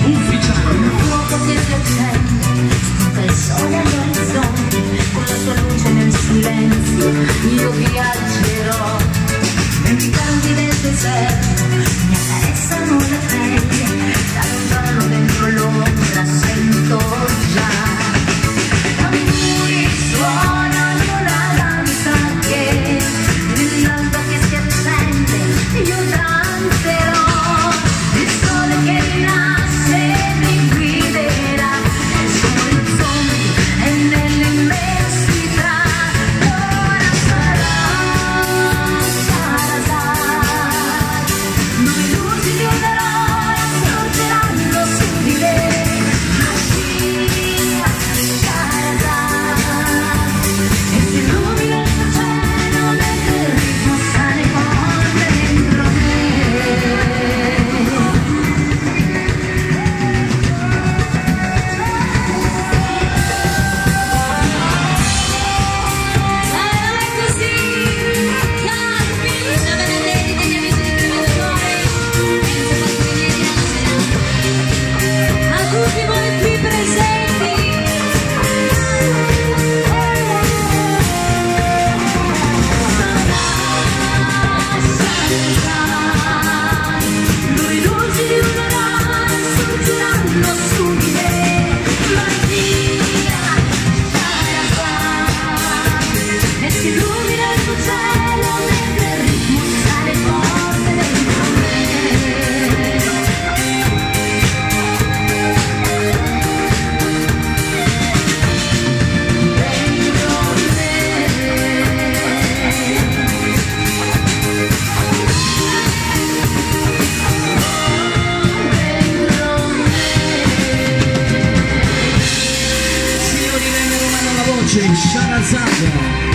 ufficiale. Un fuoco che si accende, spunta il sole all'orizzonte, con la sua luce nel silenzio io viaggerò. Venti canti del deserto mi accarezzano le pelle, da lontano dentro l'ombra sento già. Tamburi suonano la danza che nell'alba che si accende io danzerò. Il sole che rinasce mi guiderà verso l'orizzonte e nell'immensità. Ora sarà Shahrazad, dove luci di un'aurora sorgeranno su di me. Shahrazad, e si illumina il suo cielo mentre il ritmo sale forte dentro me. A tutti voi qui presenti, dove luci di un'aurora sorgeranno su di me. Magia, Shahrazad, e si illumina il tuo cielo mentre il ritmo sale forte dentro me. Signori, venne romana la voce, Shahrazad.